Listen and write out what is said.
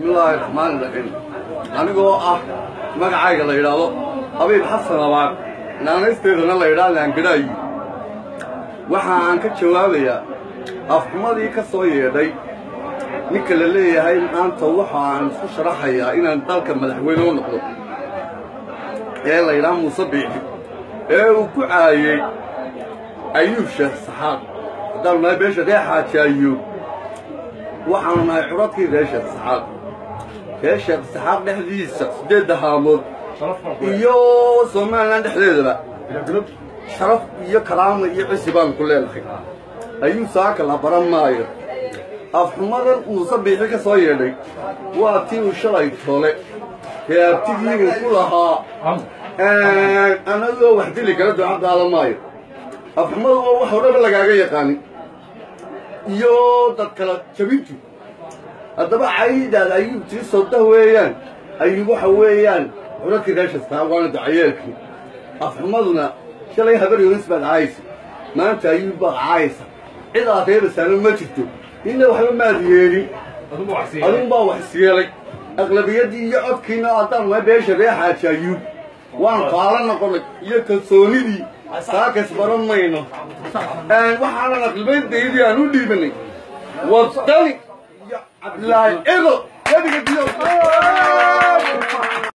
الله الرحمن الرحيم أنا جو مقعد الله يرضى أبي حسن أبغى نانستيرنا الله يرضى لأن كده waxaan ka jawaabayaa afxumadii ka soo yeedhay ninka la leeyahay maanta waxaan isku sharaxayaa inaan dalka madaxweyne u noqdo ee la yiraahdo Muuse Biixi ee uu ku caayay Ayuub Sheekh Saxaaq dalna beesha Xaaji Ayuub waxaan nahay curadkii Sheekh Saxaaq Sheekh Saxaaq dhexdiisa 8 haamood iyo Soomaaliland dhexdeedaba شرف iyo karaamo iyo cisbaan ku leeyahay ayuu saaka la baran maayo afxumadan Muuse Biixi ka soo yeedhay waa tii uu shalay tole yaabtigii ku lahaa anagoo wax dili kala ducadaada maayo afxumadu waa wax horeba lagaaga yaqaan iyo dad kala jabintu hadaba caydaad ayuu tii soo daweeyaan ayuu waxa weeyaan curadkii Sheekh waan ducayeelkii afxumaduna شلي هبر يونس بعد عايز ما أنت أيوب عايز إذا أعطيه سالم ما شفته إنه وحنا ما ديالي أظن بقى وحسيالي أغلبية دي يقعد كنا أطلع ما بيش ريحة أيوب وأنا قارن نقولك يكسوني دي ساكس برام ماينه وحنا نقلبين دي أنو دي بني وطني يا عبد الله إيه هذه كده